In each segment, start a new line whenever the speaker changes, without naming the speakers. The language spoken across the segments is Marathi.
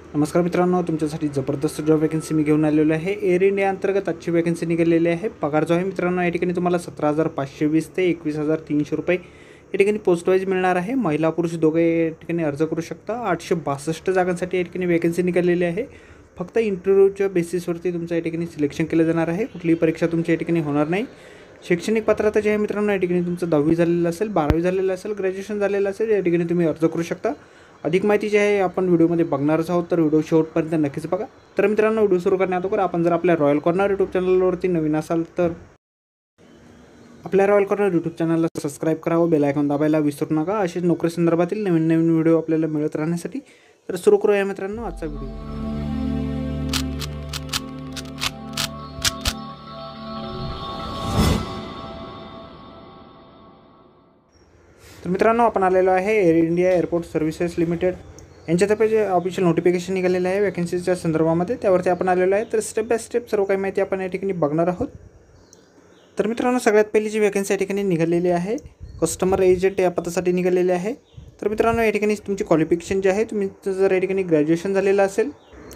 नमस्कार मित्रांनो, तुमच्यासाठी जबरदस्त जॉब वॅकन्सी मी घेऊन आलेलो आहे। एअर इंडिया अंतर्गत आजची वॅकन्सी निघालेली आहे। पगार जो आहे मित्रांनो या ठिकाणी तुम्हाला 17,520 ते 21,300 रुपये या ठिकाणी पोस्ट वाईज मिळणार आहे। महिला पुरुष दोघे या ठिकाणी अर्ज करू शकता। 862 जागांसाठी या ठिकाणी वॅकन्सी निघालेली आहे। फक्त इंटरव्ह्यूच्या बेसिसवरती तुमचं या ठिकाणी सिलेक्शन केलं जाणार आहे। कुठलीही परीक्षा तुमच्या या ठिकाणी होणार नाही। शैक्षणिक पात्रता जी आहे मित्रांनो या ठिकाणी तुमचं 10वी झालेलं असेल, 12वी झालेलं असेल, ग्रॅज्युएशन झालेलं असेल, या ठिकाणी तुम्ही अर्ज करू शकता। अधिक माहिती जी आहे आपण व्हिडिओमध्ये बघणारच आहोत, तर व्हिडिओ शेवटपर्यंत नक्कीच बघा। तर मित्रांनो, व्हिडिओ सुरू करण्याअगोदर आपण जर आपल्या रॉयल कॉर्नर यूट्यूब चॅनलवरती नवीन असाल तर आपल्या रॉयल कॉर्नर यूट्यूब चॅनलला सबस्क्राईब करा व बेल आयकॉन दाबायला विसरू नका। असेच नोकरी संदर्भातील नवीन नवीन व्हिडिओ आपल्याला मिळत राहण्यासाठी। तर सुरू करूया मित्रांनो आजचा व्हिडिओ। तर मित्रांनो, आपण आलेलो आहे Air India airport services limited यांच्यातर्फे जे ऑफिशियल नोटिफिकेशन निघालेलं आहे वॅकन्सीच्या संदर्भामध्ये, त्यावरती आपण आलेलो आहे। तर स्टेप बाय स्टेप सर्व काही माहिती आपण या ठिकाणी बघणार आहोत। तर मित्रांनो, सगळ्यात पहिली जी वॅकन्सी या ठिकाणी निघालेली आहे कस्टमर एजंट या पदासाठी निघालेली आहे। तर मित्रांनो, या ठिकाणी तुमची क्वालिफिकेशन जे आहे, तुम्ही जर या ठिकाणी ग्रॅज्युएशन झालेलं असेल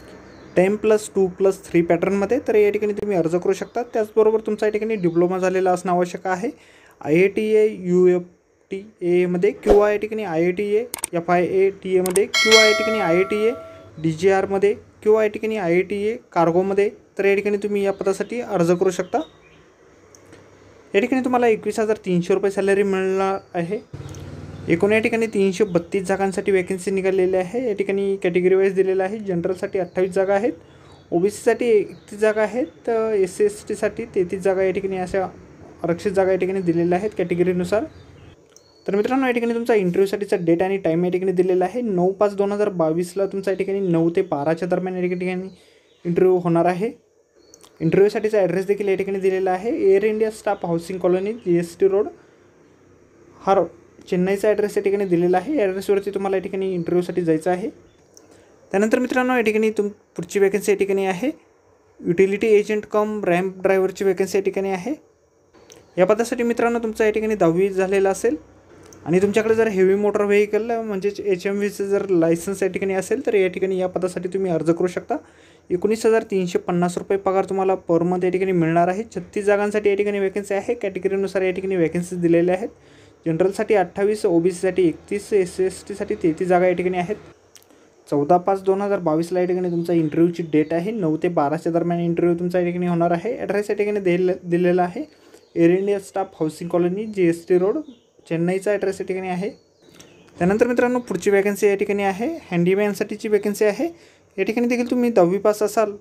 10+2+3 पॅटर्नमध्ये, तर या ठिकाणी तुम्ही अर्ज करू शकता। त्याचबरोबर तुमचा या ठिकाणी डिप्लोमा झालेला असणं आवश्यक आहे। IITA UFTA मध्ये किंवा या ठिकाणी IITA FIATA मध्ये किंवा या ठिकाणी IITA DGR मध्ये किंवा या ठिकाणी IITA कार्गोमध्ये, तर या ठिकाणी तुम्ही या पदासाठी अर्ज करू शकता। या ठिकाणी तुम्हाला 21,300 रुपये सॅलरी मिळणार आहे। एकूण या ठिकाणी 332 जागांसाठी वॅकन्सी निघालेली आहे। या ठिकाणी कॅटेगरी वाईज दिलेलं आहे। जनरलसाठी 28 जागा आहेत, OBCसाठी 31 जागा आहेत, SC/ST साठी 33 जागा या ठिकाणी अशा आरक्षित जागा या ठिकाणी दिलेल्या आहेत कॅटेगरीनुसार। तर मित्रांनो, या ठिकाणी तुमचा इंटरव्ह्यूसाठीचा डेट आणि टाईम या ठिकाणी दिलेला आहे। 9/5/2022ला तुमचा या ठिकाणी 9 ते 12च्या दरम्यान या ठिकाणी इंटरव्ह्यू होणार आहे। इंटरव्ह्यूसाठीचा ॲड्रेस देखील या ठिकाणी दिलेला आहे। Air India staff housing colony GST road हा चेन्नईचा ॲड्रेस या ठिकाणी दिलेला आहे। या ॲड्रेसवरती तुम्हाला या ठिकाणी इंटरव्ह्यूसाठी जायचं आहे। त्यानंतर मित्रांनो, या ठिकाणी पुढची वॅकन्सी या ठिकाणी आहे युटिलिटी एजंट कम रॅम्प ड्रायव्हरची वॅकन्सी या ठिकाणी आहे। या पदासाठी मित्रांनो तुमचा या ठिकाणी 10वी झालेला असेल आणि तुमच्याकडे जर हेवी मोटर व्हेकल म्हणजेच HMVचं जर लायसन्स या ठिकाणी असेल, तर या ठिकाणी या पदासाठी तुम्ही अर्ज करू शकता। 19,350 रुपये पगार तुम्हाला पर मंथ या ठिकाणी मिळणार आहे। 36 जागांसाठी या ठिकाणी वॅकन्सी आहे। कॅटेगरीनुसार या ठिकाणी वॅकन्सीज दिलेल्या आहेत। जनरलसाठी 28, OBCसाठी 31, SC/ST साठी 33 जागा या ठिकाणी आहेत। 14/5/2022ला या ठिकाणी तुमचा इंटरव्ह्यूची डेट आहे। 9 ते 12च्या दरम्यान इंटरव्ह्यू तुमचा या ठिकाणी होणार आहे। ॲड्रेस या ठिकाणी दिलेला आहे Air India staff housing colony GST road चेन्नईचा ॲड्रेस या ठिकाणी आहे। त्यानंतर मित्रांनो, पुढची वॅकन्सी या ठिकाणी आहे हँडीमॅनसाठीची वॅकन्सी आहे। या ठिकाणी देखील तुम्ही 10वी पास असाल,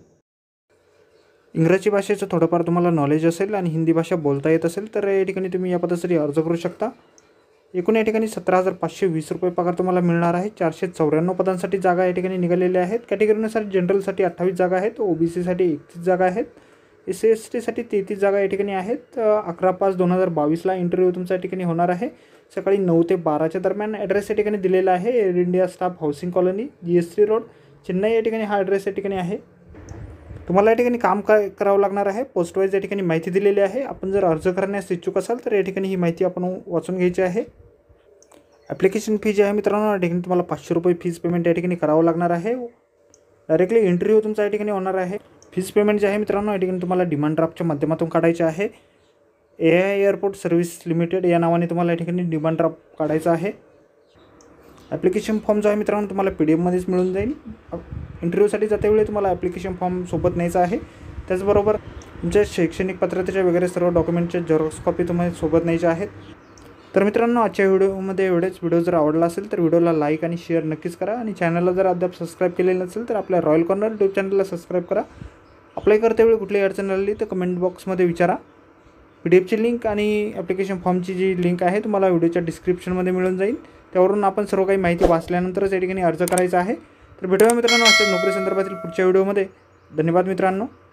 इंग्रजी भाषेचं थोडंफार तुम्हाला नॉलेज असेल आणि हिंदी भाषा बोलता येत असेल, तर या ठिकाणी तुम्ही या पदासाठी अर्ज करू शकता। एकूण या ठिकाणी 17,520 रुपये पगार तुम्हाला मिळणार आहे। 494 पदांसाठी जागा या ठिकाणी निघालेल्या आहेत। कॅटेगरीनुसार जनरलसाठी 28 जागा आहेत, OBCसाठी 31 जागा आहेत, SC/ST साठी 33 जागा या ठिकाणी आहेत। 11/5/2022ला इंटरव्ह्यू तुमच्या या ठिकाणी होणार आहे सकाळी 9 ते 12च्या दरम्यान। ॲड्रेस या ठिकाणी दिलेला आहे Air India staff housing colony GST road Chennai या ठिकाणी हा ॲड्रेस या ठिकाणी आहे। तुम्हाला या ठिकाणी काम करावं लागणार आहे। पोस्ट वाईज या ठिकाणी माहिती दिलेली आहे। आपण जर अर्ज करण्यास इच्छुक असाल तर या ठिकाणी ही माहिती आपण वाचून घ्यायची आहे। ॲप्लिकेशन फी जी आहे मित्रांनो, या ठिकाणी तुम्हाला 500 रुपये फीज पेमेंट या ठिकाणी करावं लागणार आहे। डायरेक्टली इंटरव्ह्यू तुमचा या ठिकाणी होणार आहे। फीज पेमेंट जे आहे मित्रांनो, या ठिकाणी तुम्हाला डिमांड ड्राफ्टच्या माध्यमातून काढायचे आहे। AI एअरपोर्ट सर्व्हिस लिमिटेड या नावाने तुम्हाला या ठिकाणी डिमांड ड्राफ्ट काढायचा आहे। ॲप्लिकेशन फॉर्म जो आहे मित्रांनो तुम्हाला PDF मध्येच मिळून जाईल। इंटरव्ह्यूसाठी जातेवेळी तुम्हाला ॲप्लिकेशन फॉर्म सोबत न्यायचा आहे। त्याचबरोबर तुमच्या शैक्षणिक पात्रतेच्या वगैरे सर्व डॉक्युमेंटच्या झेरॉक्स कॉपी तुम्हाला सोबत न्यायच्या आहेत। तर मित्रांनो, आजच्या व्हिडिओमध्ये एवढेच। व्हिडिओ जर आवडला असेल तर व्हिडिओला लाईक आणि शेअर नक्कीच करा आणि चॅनलला जर अद्याप सबस्क्राईब केलेलं नसेल तर आपल्या रॉयल कॉर्नर यूट्यूब चॅनलला सबस्क्राईब करा। अप्लाय करतेवेळी कुठलीही अडचण आली तर कमेंट बॉक्समध्ये विचारा। PDFची लिंक आणि ॲप्लिकेशन फॉर्मची जी लिंक आहे तुम्हाला व्हिडिओच्या डिस्क्रिप्शनमध्ये मिळून जाईल। त्यावरून आपण सर्व काही माहिती वाचल्यानंतरच या ठिकाणी अर्ज करायचा आहे। तर भेटूया मित्रांनो अशाच नोकरी संदर्भातील पुढच्या व्हिडिओमध्ये। धन्यवाद मित्रांनो।